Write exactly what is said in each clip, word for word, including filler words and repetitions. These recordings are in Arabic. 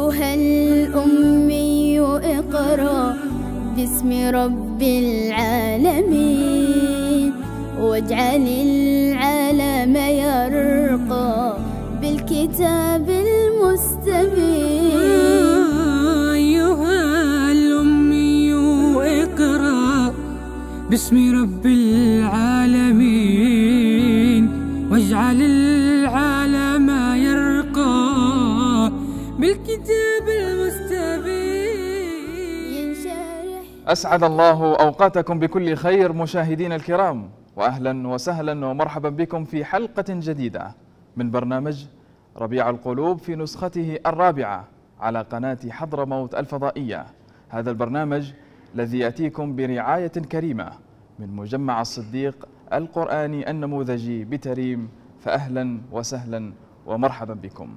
أيها الأمي اقرأ باسم رب العالمين واجعل العالم يرقى بالكتاب المستبين. أيها الأمي اقرأ باسم رب العالمين واجعل العالم يرقى بالكتاب المستبين. أسعد الله أوقاتكم بكل خير مشاهدينا الكرام، وأهلا وسهلا ومرحبا بكم في حلقة جديدة من برنامج ربيع القلوب في نسخته الرابعة على قناة حضرموت الفضائية. هذا البرنامج الذي يأتيكم برعاية كريمة من مجمع الصديق القرآني النموذجي بتريم، فأهلا وسهلا ومرحبا بكم.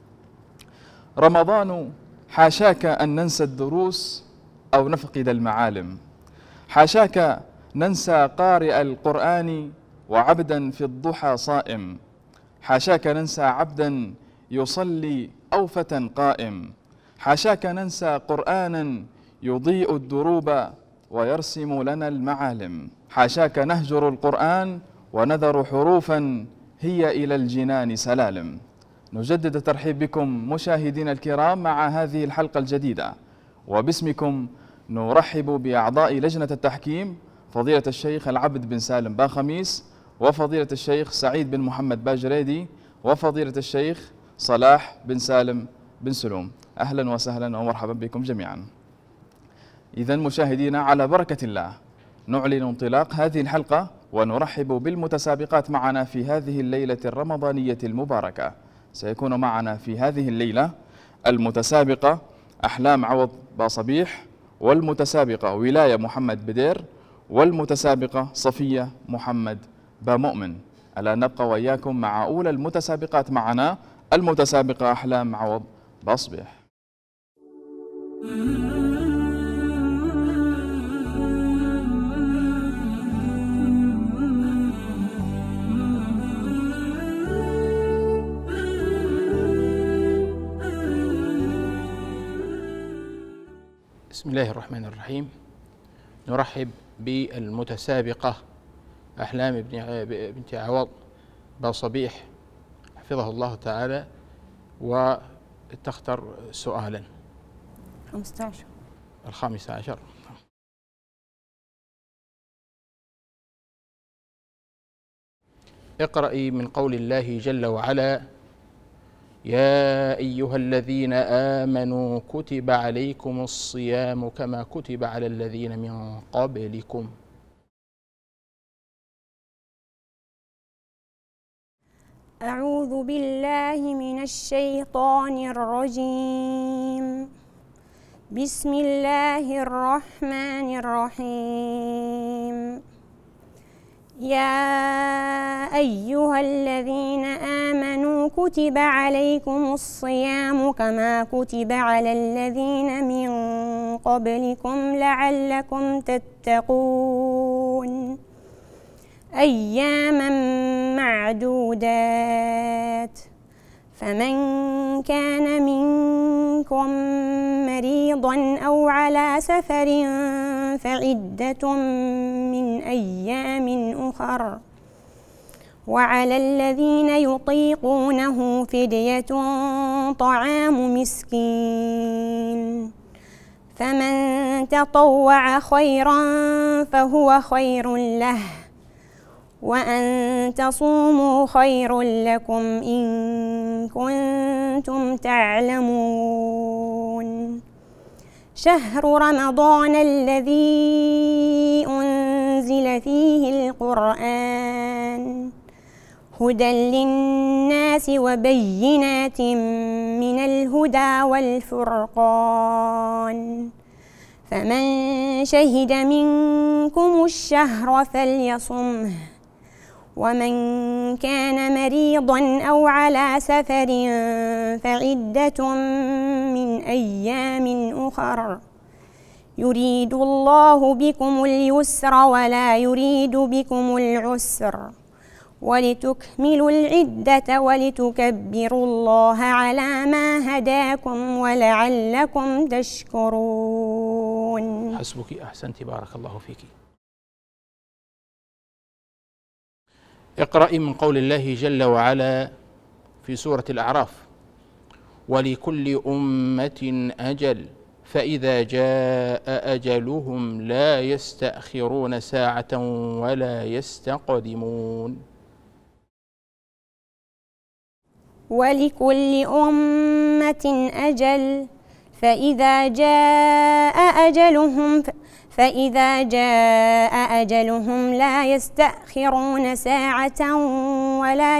رمضان حاشاك أن ننسى الدروس أو نفقد المعالم، حاشاك ننسى قارئ القرآن وعبدا في الضحى صائم، حاشاك ننسى عبدا يصلي أو فتى قائم، حاشاك ننسى قرآنا يضيء الدروب ويرسم لنا المعالم، حاشاك نهجر القرآن ونذر حروفا هي إلى الجنان سلالم. نجدد الترحيب بكم مشاهدينا الكرام مع هذه الحلقة الجديدة، وباسمكم نرحب بأعضاء لجنة التحكيم فضيلة الشيخ العبد بن سالم باخميس، وفضيلة الشيخ سعيد بن محمد باجريدي، وفضيلة الشيخ صلاح بن سالم بن سلوم. أهلا وسهلا ومرحبا بكم جميعا. إذن مشاهدينا على بركة الله نعلن انطلاق هذه الحلقة ونرحب بالمتسابقات معنا في هذه الليلة الرمضانية المباركة. سيكون معنا في هذه الليلة المتسابقة أحلام عوض باصبيح، والمتسابقة ولاية محمد بدير، والمتسابقة صفية محمد بامؤمن. ألا نبقى وإياكم مع أولى المتسابقات معنا، المتسابقة أحلام عوض باصبيح. بسم الله الرحمن الرحيم. نرحب بالمتسابقة أحلام بنت عوض باصبيح حفظه الله تعالى، وتختار سؤالا. خمسة عشر. الخامس عشر. اقرأي من قول الله جل وعلا: يا أيها الذين آمنوا كتب عليكم الصيام كما كتب على الذين من قبلكم. أعوذ بالله من الشيطان الرجيم. بسم الله الرحمن الرحيم. يا أيها الذين آمنوا كتب عليكم الصيام كما كتب على الذين من قبلكم لعلكم تتقون أياما معدودات. فمن كان منكم مريضا أو على سفر فعدة من أيام أخر، وعلى الذين يطيقونه فدية طعام مسكين، فمن تطوع خيرا فهو خير له، وأن تصوموا خير لكم إن كنتم تعلمون. شهر رمضان الذي أنزل فيه القرآن هدى للناس وبينات من الهدى والفرقان، فمن شهد منكم الشهر فليصمه، ومن كان مريضا أو على سفر فعدة من أيام أخر، يريد الله بكم اليسر ولا يريد بكم العسر، ولتكملوا العدة ولتكبروا الله على ما هداكم ولعلكم تشكرون. حسبك، أحسنت، بارك الله فيك. اقرأي من قول الله جل وعلا في سورة الأعراف: ولكل أمة أجل فإذا جاء أجلهم لا يستأخرون ساعة ولا يستقدمون. ولكل أمة أجل فإذا جاء أجلهم فإذا جاء أجلهم لا يستأخرون ساعة ولا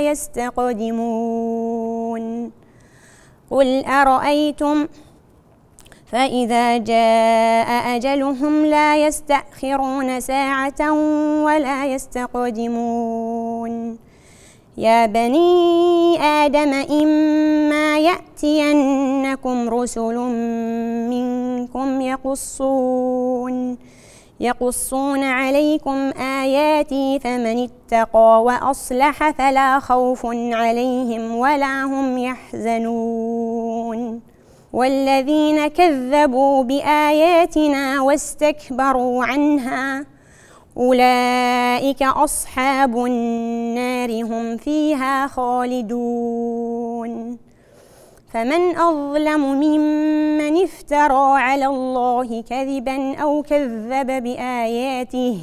يستقدمون. قل أرأيتم فإذا جاء أجلهم لا يستأخرون ساعة ولا يستقدمون. يا بني آدم إما يأتينكم رسل منكم يقصون يقصون عليكم آياتي فمن اتقى وأصلح فلا خوف عليهم ولا هم يحزنون. والذين كذبوا بآياتنا واستكبروا عنها أولئك أصحاب النار هم فيها خالدون. فمن أظلم ممن افترى على الله كذبا أو كذب بآياته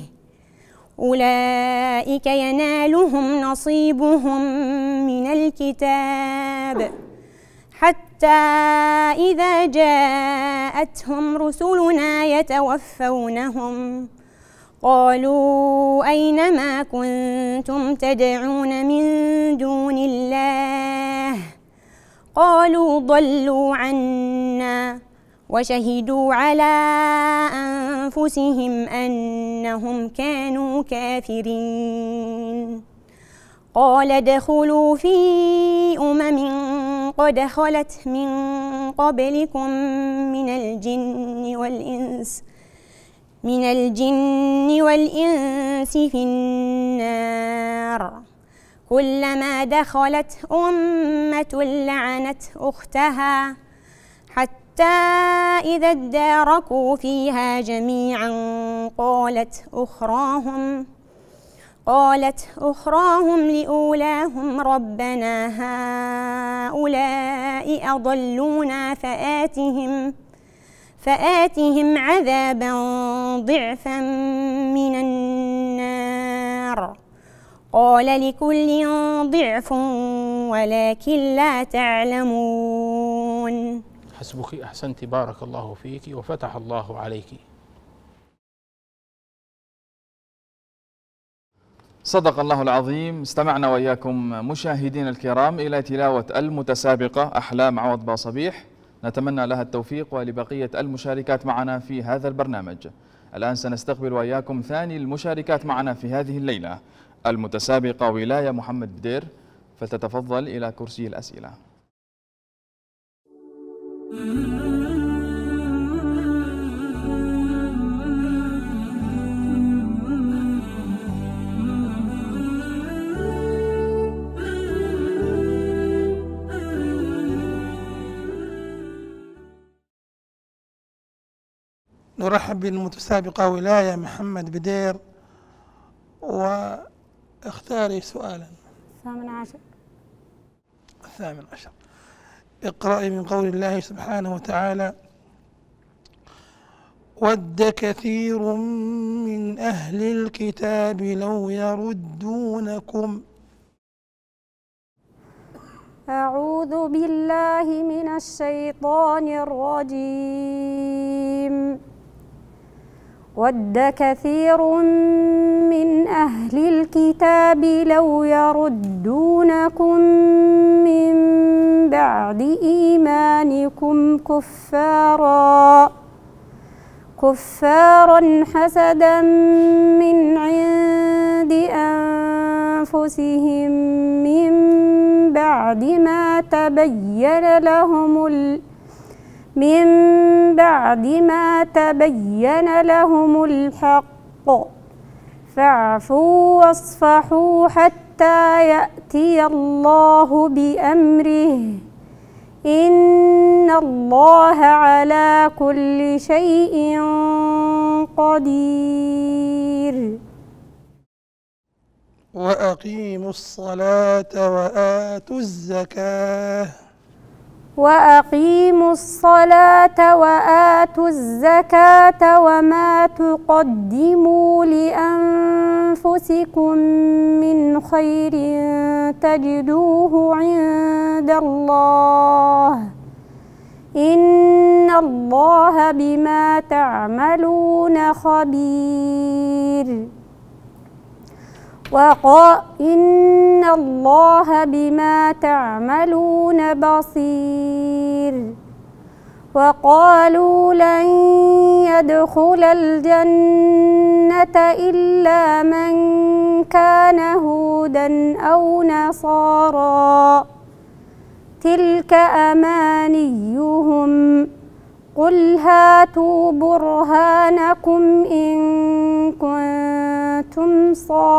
أولئك ينالهم نصيبهم من الكتاب حتى إذا جاءتهم رسلنا يتوفونهم قالوا أين ما كنتم تدعون من دون الله قالوا ضلوا عنا وشهدوا على أنفسهم أنهم كانوا كافرين. قال ادخلوا في أمم قد خلت من قبلكم من الجن والإنس من الجن والإنس في النار كلما دخلت أمة لعنت أختها حتى إذا اداركوا فيها جميعا قالت أخراهم قالت أخراهم لأولاهم ربنا هؤلاء أضلونا فآتهم فآتهم عذابا ضعفا من النار قال لكل ضعف ولكن لا تعلمون. حسبك، أحسنت، بارك الله فيك وفتح الله عليك. صدق الله العظيم. استمعنا وإياكم مشاهدين الكرام إلى تلاوة المتسابقة أحلام عوض باصبيح، نتمنى لها التوفيق ولبقية المشاركات معنا في هذا البرنامج. الآن سنستقبل وإياكم ثاني المشاركات معنا في هذه الليلة، المتسابقة ولاية محمد بدير، فتتفضل إلى كرسي الأسئلة. نرحب بالمتسابقة ولاية محمد بدير، واختاري سؤالا. الثامن عشر. الثامن عشر. اقرأي من قول الله سبحانه وتعالى: ود كثير من أهل الكتاب لو يردونكم. أعوذ بالله من الشيطان الرجيم. ود كثير من أهل الكتاب لو يردونكم من بعد إيمانكم كفارا كفارا حسدا من عند أنفسهم من بعد ما تبين لهم ال من بعد ما تبين لهم الحق فاعفوا واصفحوا حتى حتى يأتي الله بأمره إن الله على كل شيء قدير. وأقيموا الصلاة وآتوا الزكاة وأقيموا الصلاة وآتوا الزكاة وما تقدموا لأنفسكم من خير تجدوه عند الله إن الله بما تعملون خبير. وقال إن الله بما تعملون بصير. وقالوا لن يدخل الجنة إلا من كان هودا أو نصارى تلك أمانيهم قل هاتوا برهانكم إن كنتم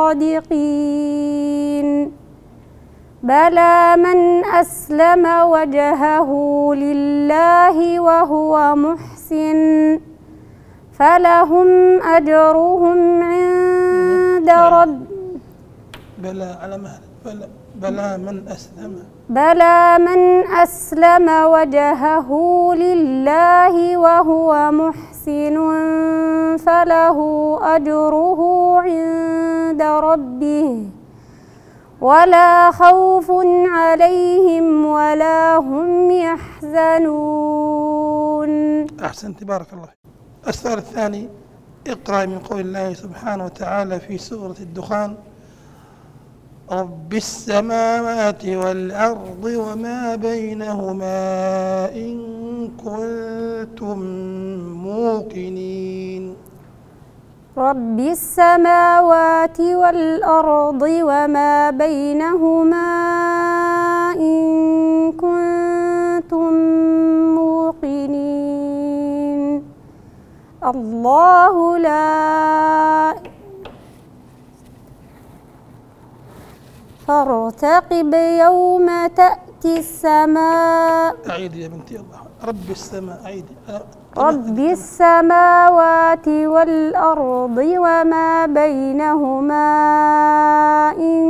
صادقين. بلى من أسلم وجهه لله وهو محسن فلهم أجرهم عند رب بلى على مهل بلى, بلى من أسلم بلى من أسلم وجهه لله وهو محسن فله أجره عند ربه ولا خوف عليهم ولا هم يحزنون. أحسنت بارك الله. السؤال الثاني اقرأ من قول الله سبحانه وتعالى في سورة الدخان رب السماوات والأرض وما بينهما إن كنتم موقنين. رب السماوات والأرض وما بينهما إن كنتم موقنين. الله لا فارتقب يوم تأتي السماء. أعيد يا بنتي الله. رب السماء أعيد. رب السماوات والأرض وما بينهما إن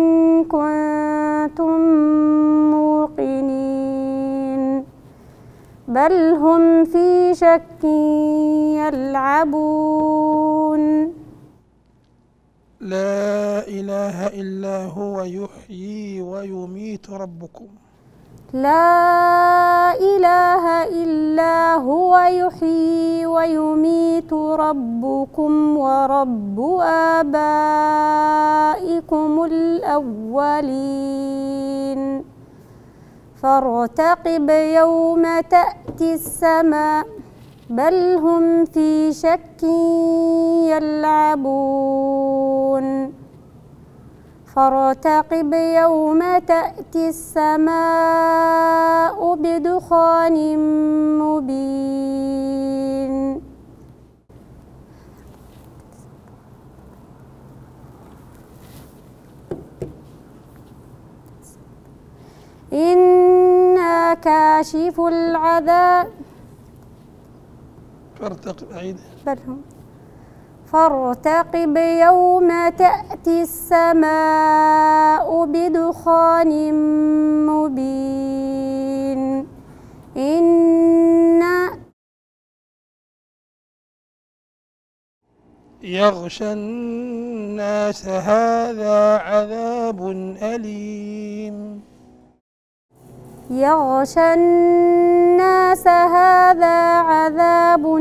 كنتم موقنين بل هم في شك يلعبون. لا إله إلا هو يحيي ويميت ربكم. لا إله إلا هو يحيي ويميت ربكم ورب آبائكم الأولين. فارتقب يوم تأتي السماء بل هم في شك يلعبون. فارتقب يوم تأتي السماء بدخان مبين. إنا كاشف العذاب. فارتقب أعيد. بل هم فارتقب يوم تأتي السماء بدخان مبين. إنا يغشى الناس هذا عذاب أليم. يغشى الناس هذا عذاب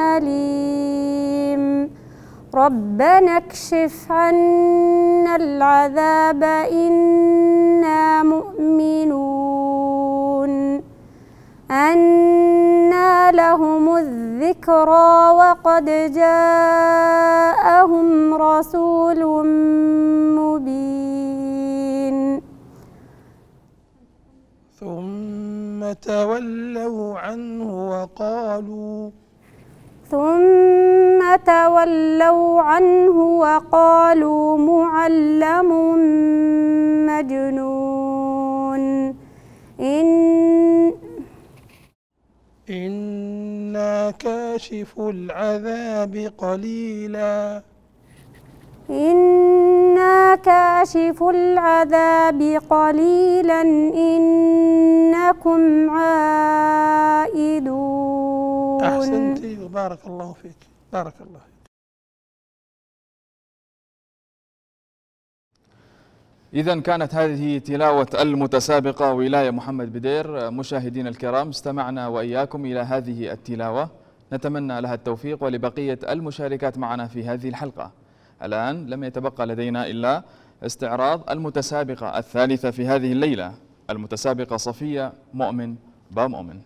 أليم. ربنا اكشف عنا العذاب إنا مؤمنون. أنى لهم الذكرى وقد جاءهم رسول مبين. ثم تولوا عنه وقالوا ثم تولوا عنه وقالوا معلم مجنون إن إنا كاشف العذاب قليلا إنا كاشف العذاب قليلا إنكم عائدون. أحسنتي وبارك الله فيك، بارك الله فيك. إذن كانت هذه تلاوة المتسابقة ولاية محمد بدير. مشاهدينا الكرام، استمعنا وإياكم إلى هذه التلاوة، نتمنى لها التوفيق ولبقية المشاركات معنا في هذه الحلقة. الآن لم يتبقى لدينا إلا استعراض المتسابقة الثالثة في هذه الليلة، المتسابقة صفية مؤمن با مؤمن.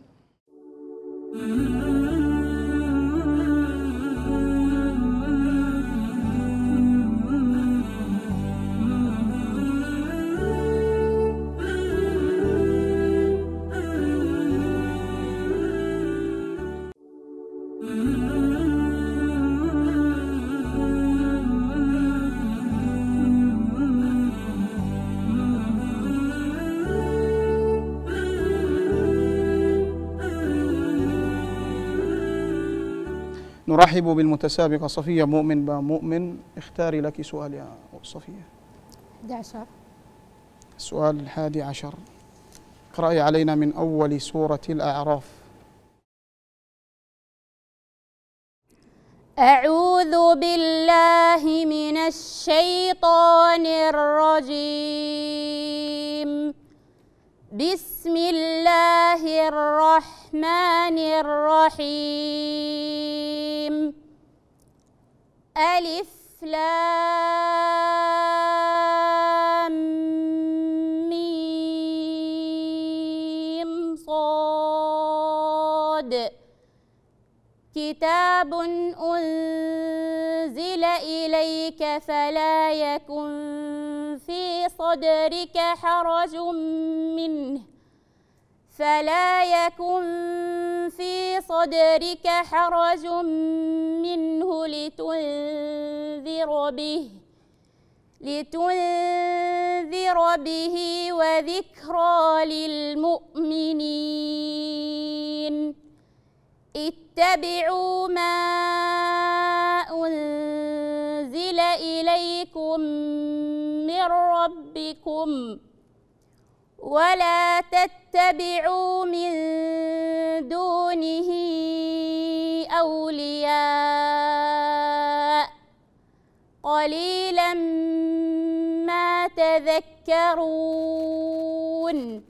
نرحب بالمتسابقة صفية مؤمن با مؤمن. اختاري لك سؤال يا صفية. أحد عشر. السؤال الحادي عشر، اقرأي علينا من أول سورة الأعراف. أعوذ بالله من الشيطان الرجيم. بسم الله الرحمن الرحيم. ألف لام ميم صاد. كتاب أنزل إليك فلا يكن في صدرك حرج منه فلا يكن في صدرك حرج منه لتنذر به لتنذر به وذكرى للمؤمنين. اتبعوا ما أنزل إليكم من ربكم ولا تتبعوا من دونه أولياء قليلا ما تذكرون.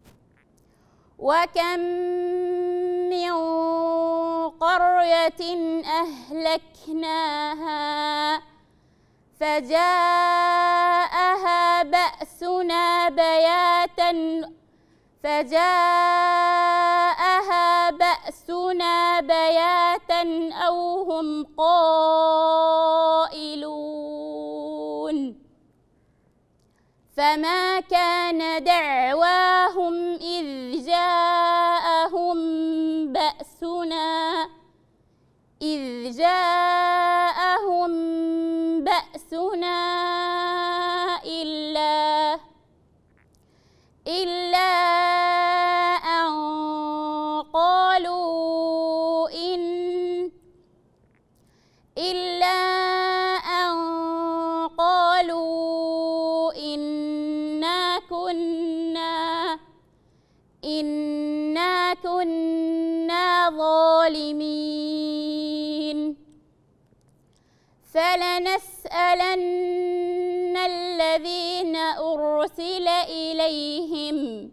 وكم من قرية أهلكناها فجاءها بأسنا بياتا فجاءها بأسنا بياتا أو هم قائلون. فما كان دعواهم إذ جاءهم بأسنا إذ جاءهم بأسنا إلا إلا أن قالوا إن إلا أن قالوا إنا كنا إنا كنا ظالمين. فلنسألن الذين أرسل إليهم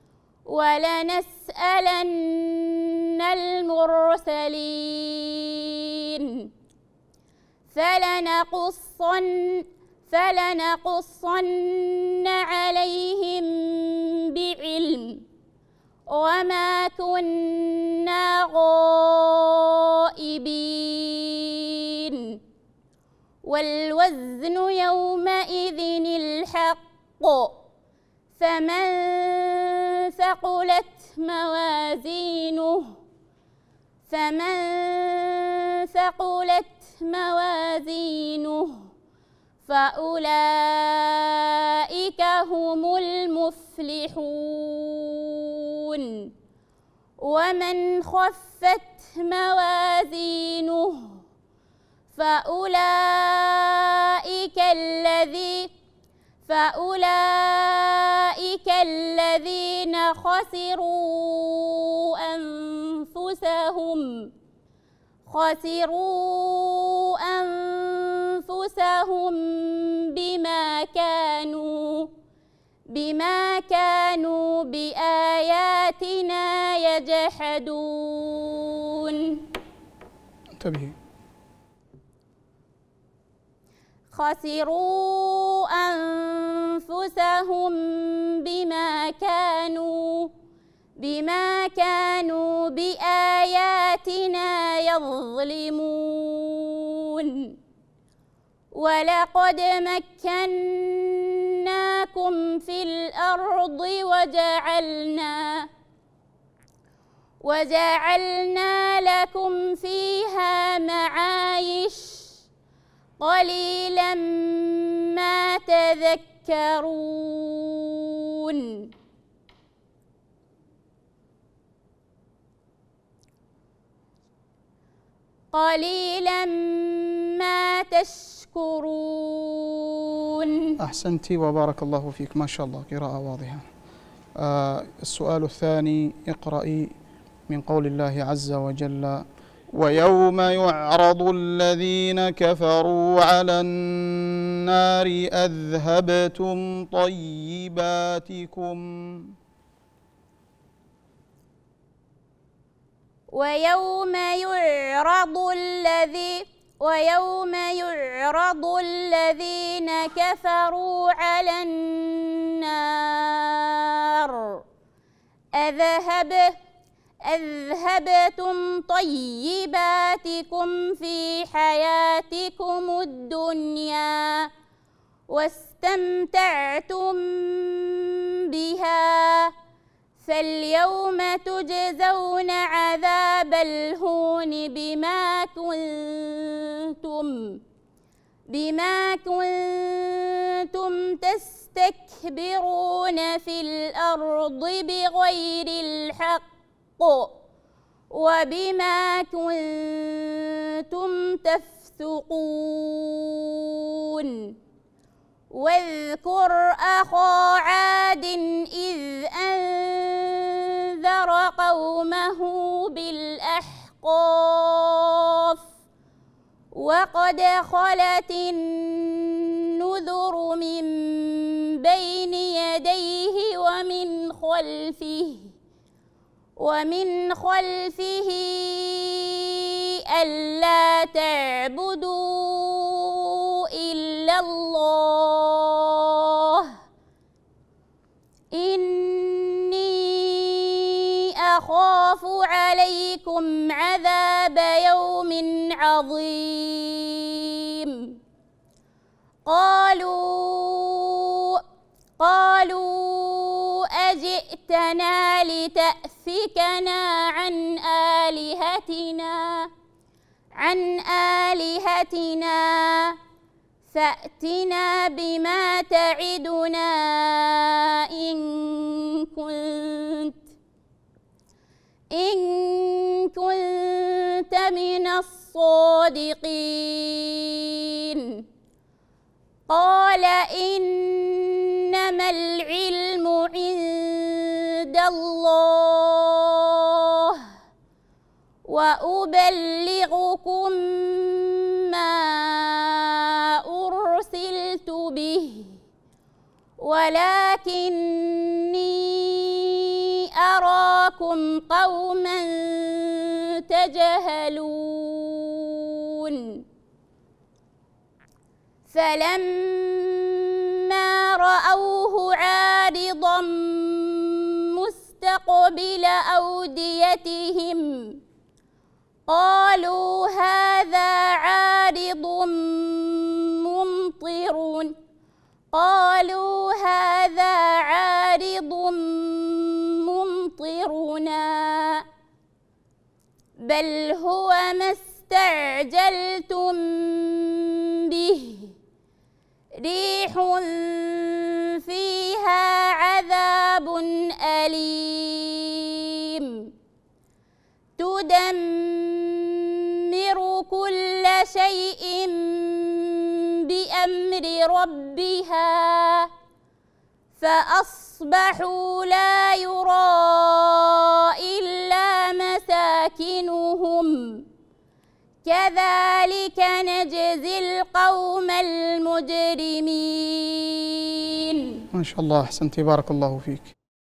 ولنسألن المرسلين. فلنقصن فلنقصن عليهم بعلم وما كنا غائبين. والوزن يومئذ الحق فمن ثقلت موازينه فمن ثقلت موازينه فأولئك هم المفلحون ومن خفت موازينه فأولئك الذي فأولئك الذين خسروا أنفسهم خسروا أنفسهم بما كانوا بما كانوا بآياتنا يجحدون. انتبهي. خسروا أنفسهم بما كانوا بما كانوا بآياتنا يظلمون. ولقد مكناكم في الأرض وجعلنا وجعلنا لكم فيها معايش قليلا ما تذكرون. قليلا ما تشكرون. أحسنت وبارك الله فيك، ما شاء الله قراءة واضحة. آه السؤال الثاني، اقرأي من قول الله عز وجل: ويوم يعرض الذين كفروا على النار أذهبتم طيباتكم. ويوم يعرض الذي ويوم يعرض الذين كفروا على النار أذهب أذهبتم طيباتكم في حياتكم الدنيا واستمتعتم بها فاليوم تجزون عذاب الهون بما كنتم بما كنتم تستكبرون في الأرض بغير الحق وبما كنتم تفسقون. واذكر أخا عاد إذ أنذر قومه بالأحقاف وقد خلت النذر من بين يديه ومن خلفه ومن خلفه ألا تعبدوا إلا الله إني أخاف عليكم عذاب يوم عظيم. قالوا قالوا أجئتنا لتأفكنا عن آلهتنا عن آلهتنا فأتنا بما تعدنا إن كنت إن كنت من الصادقين. قال إنما العلم عند الله وأبلغكم ما أرسلت به ولكني أراكم قوما تجهلون. فلما رأوه عارضا مستقبل أوديتهم قالوا هذا عارض ممطر قالوا هذا عارض ممطرنا بل هو ما استعجلتم به ريح فيها عذاب أليم تدمر كل شيء بأمر ربها فأصبحوا لا يرى إلا مساكنهم كذلك نجزي القوم المجرمين. ما شاء الله، أحسنتي، بارك الله فيك.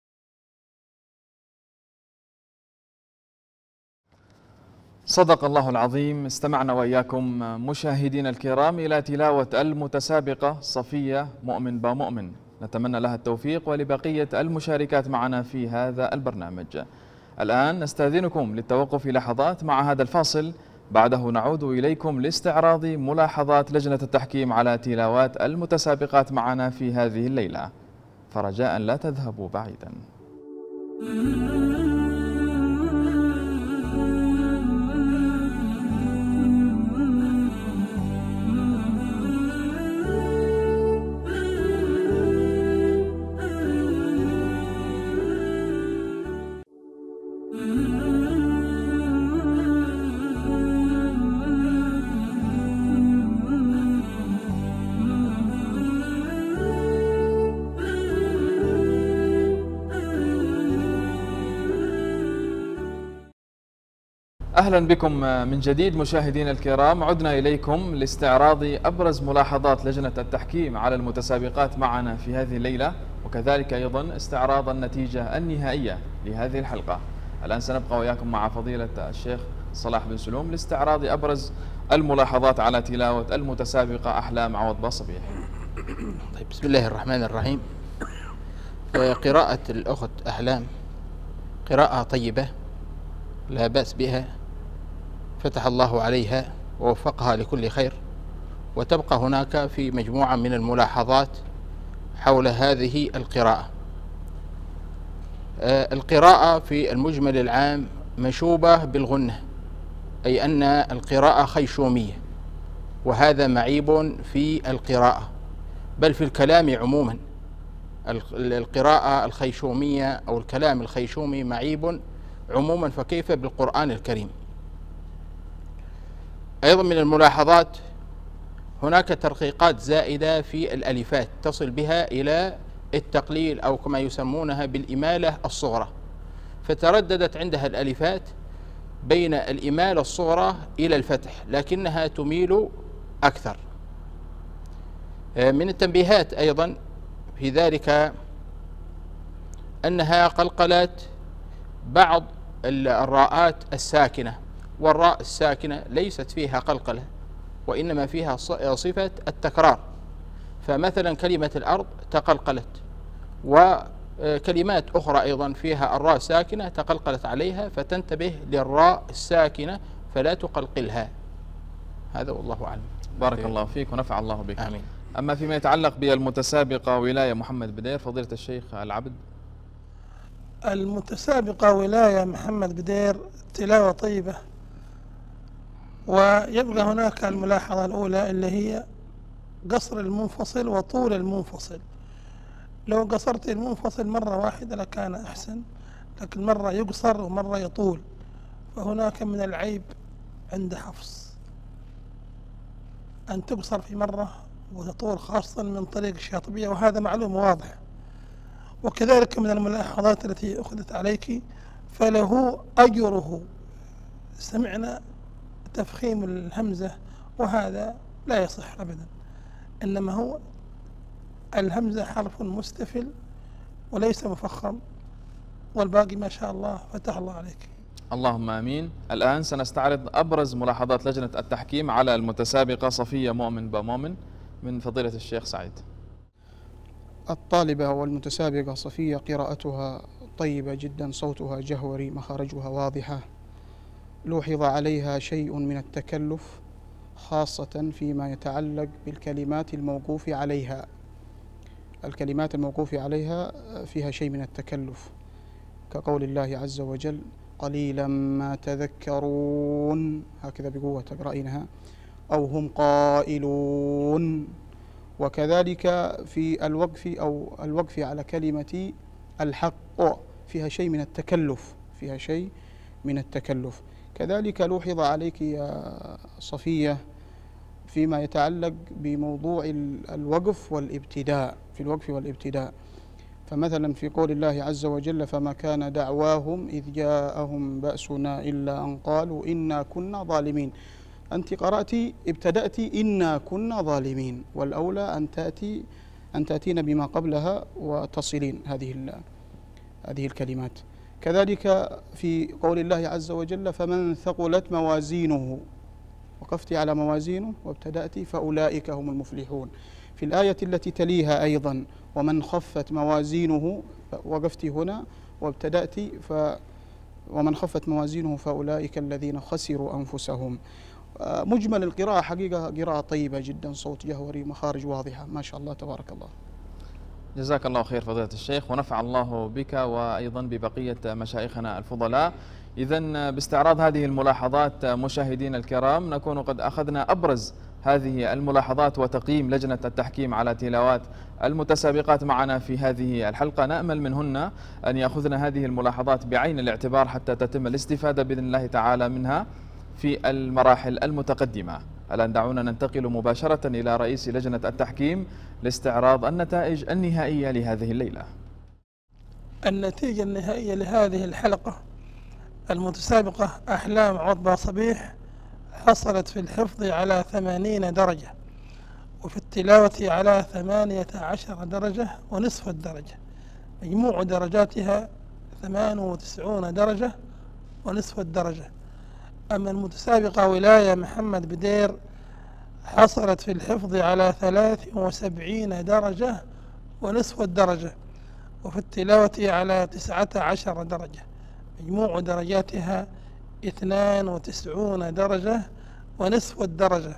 صدق الله العظيم. استمعنا وإياكم مشاهدين الكرام إلى تلاوة المتسابقة صفية مؤمن بمؤمن، نتمنى لها التوفيق ولبقية المشاركات معنا في هذا البرنامج. الآن نستأذنكم للتوقف لحظات مع هذا الفاصل، بعده نعود إليكم لاستعراض ملاحظات لجنة التحكيم على تلاوات المتسابقات معنا في هذه الليلة، فرجاء لا تذهبوا بعيدا. أهلا بكم من جديد مشاهدينا الكرام، عدنا إليكم لاستعراض أبرز ملاحظات لجنة التحكيم على المتسابقات معنا في هذه الليلة، وكذلك أيضا استعراض النتيجة النهائية لهذه الحلقة. الآن سنبقى وإياكم مع فضيلة الشيخ صلاح بن سلوم لاستعراض أبرز الملاحظات على تلاوة المتسابقة أحلام عوض باصبيح. طيب، بسم الله الرحمن الرحيم. قراءة الأخت أحلام قراءة طيبة لا بأس بها، فتح الله عليها ووفقها لكل خير. وتبقى هناك في مجموعة من الملاحظات حول هذه القراءة. القراءة في المجمل العام مشوبة بالغنة، أي أن القراءة خيشومية، وهذا معيب في القراءة بل في الكلام عموما. القراءة الخيشومية أو الكلام الخيشومي معيب عموما، فكيف بالقرآن الكريم؟ أيضا من الملاحظات هناك ترقيقات زائدة في الألفات تصل بها إلى التقليل أو كما يسمونها بالإمالة الصغرى، فترددت عندها الألفات بين الإمالة الصغرى إلى الفتح، لكنها تميل أكثر. من التنبيهات أيضا في ذلك أنها قلقلت بعض الراءات الساكنة، والراء الساكنة ليست فيها قلقلة وإنما فيها صفة التكرار. فمثلا كلمة الأرض تقلقلت، وكلمات أخرى أيضا فيها الراء ساكنة تقلقلت عليها، فتنتبه للراء الساكنة فلا تقلقلها. هذا والله أعلم. بارك الله فيك ونفع الله بك. آمين. أما فيما يتعلق بالمتسابقة ولاية محمد بدير، فضيلة الشيخ العبد. المتسابقة ولاية محمد بدير تلاوة طيبة، ويبقى هناك الملاحظة الأولى اللي هي قصر المنفصل وطول المنفصل. لو قصرت المنفصل مرة واحدة لكان أحسن، لكن مرة يقصر ومرة يطول، فهناك من العيب عند حفص أن تقصر في مرة وتطول، خاصة من طريق الشاطبية، وهذا معلوم واضح. وكذلك من الملاحظات التي أخذت عليك فله أجره. سمعنا تفخيم الهمزة وهذا لا يصح أبدا، إنما هو الهمزة حرف مستفل وليس مفخم، والباقي ما شاء الله فتح الله عليك. اللهم آمين. الآن سنستعرض أبرز ملاحظات لجنة التحكيم على المتسابقة صفية مؤمن بمؤمن من فضيلة الشيخ سعيد. الطالبة والمتسابقة صفية قراءتها طيبة جدا، صوتها جهوري، مخارجها واضحة. لوحظ عليها شيء من التكلف خاصة فيما يتعلق بالكلمات الموقوف عليها. الكلمات الموقوف عليها فيها شيء من التكلف، كقول الله عز وجل: قليلا ما تذكرون، هكذا بقوة تقرأينها، أو هم قائلون. وكذلك في الوقف أو الوقف على كلمة الحق فيها شيء من التكلف، فيها شيء من التكلف. كذلك لوحظ عليك يا صفية فيما يتعلق بموضوع الوقف والابتداء، في الوقف والابتداء، فمثلا في قول الله عز وجل فما كان دعواهم إذ جاءهم بأسنا إلا أن قالوا إنا كنا ظالمين، أنت قرأتي ابتدأت إنا كنا ظالمين، والأولى أن تأتي أن تأتين بما قبلها وتصلين هذه هذه الكلمات. كذلك في قول الله عز وجل فمن ثقلت موازينه، وقفت على موازينه وابتدأت فأولئك هم المفلحون. في الآية التي تليها أيضا ومن خفت موازينه، وقفت هنا وابتدأت ف ومن خفت موازينه فأولئك الذين خسروا أنفسهم. مجمل القراءة حقيقة قراءة طيبة جدا، صوت جهوري، مخارج واضحة، ما شاء الله تبارك الله. جزاك الله خير فضيلة الشيخ، ونفع الله بك وأيضا ببقية مشايخنا الفضلاء. إذن باستعراض هذه الملاحظات مشاهدينا الكرام نكون قد أخذنا أبرز هذه الملاحظات وتقييم لجنة التحكيم على تلاوات المتسابقات معنا في هذه الحلقة. نأمل منهن أن يأخذنا هذه الملاحظات بعين الاعتبار حتى تتم الاستفادة بإذن الله تعالى منها في المراحل المتقدمة. الآن دعونا ننتقل مباشرة إلى رئيس لجنة التحكيم لاستعراض النتائج النهائية لهذه الليلة. النتيجة النهائية لهذه الحلقة المتسابقة أحلام عضبة صبيح حصلت في الحفظ على ثمانين درجة، وفي التلاوة على ثمانية عشر درجة ونصف الدرجة، مجموع درجاتها ثمان وتسعون درجة ونصف الدرجة. أما المتسابقة ولاية محمد بدير حصلت في الحفظ على ثلاث وسبعين درجة ونصف الدرجة، وفي التلاوة على تسعة عشر درجة، مجموع درجاتها اثنان وتسعون درجة ونصف الدرجة.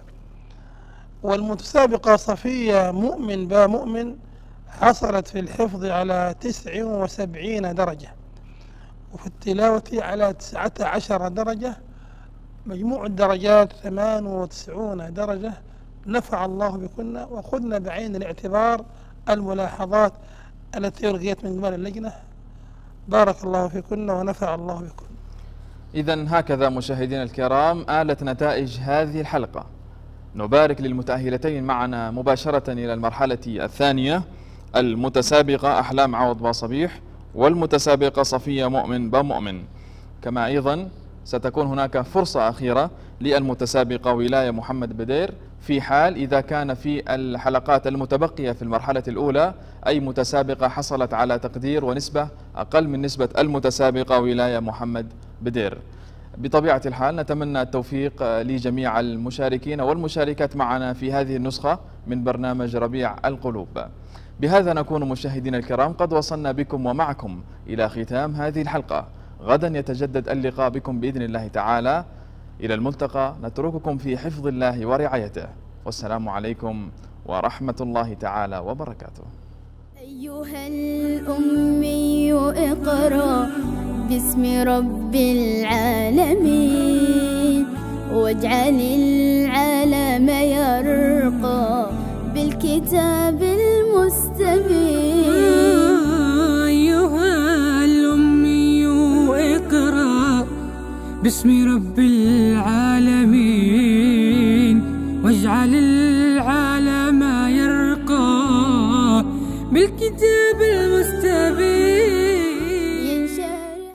والمتسابقة صفية مؤمن با مؤمن حصلت في الحفظ على تسع وسبعين درجة، وفي التلاوة على تسعة عشر درجة، مجموع الدرجات ثمان وتسعون درجة. نفع الله بكن، وخذنا بعين الاعتبار الملاحظات التي ألغيت من قبل اللجنة. بارك الله فيكن ونفع الله بكن. إذن هكذا مشاهدينا الكرام آلت نتائج هذه الحلقة. نبارك للمتأهلتين معنا مباشرة إلى المرحلة الثانية، المتسابقة أحلام عوض باصبيح والمتسابقة صفية مؤمن بمؤمن. كما أيضا ستكون هناك فرصة أخيرة للمتسابقة ولاية محمد بدير في حال إذا كان في الحلقات المتبقية في المرحلة الأولى أي متسابقة حصلت على تقدير ونسبة أقل من نسبة المتسابقة ولاية محمد بدير. بطبيعة الحال نتمنى التوفيق لجميع المشاركين والمشاركات معنا في هذه النسخة من برنامج ربيع القلوب. بهذا نكون مشاهدينا الكرام قد وصلنا بكم ومعكم إلى ختام هذه الحلقة. غدا يتجدد اللقاء بكم بإذن الله تعالى. إلى الملتقى، نترككم في حفظ الله ورعايته، والسلام عليكم ورحمة الله تعالى وبركاته. أيها الأمي اقرأ باسم رب العالمين، واجعل العالم يرقى بالكتاب المستبين. أيها الأمي اقرأ باسم رب العالمين، واجعل العالم يرقى بالكتاب المستبين.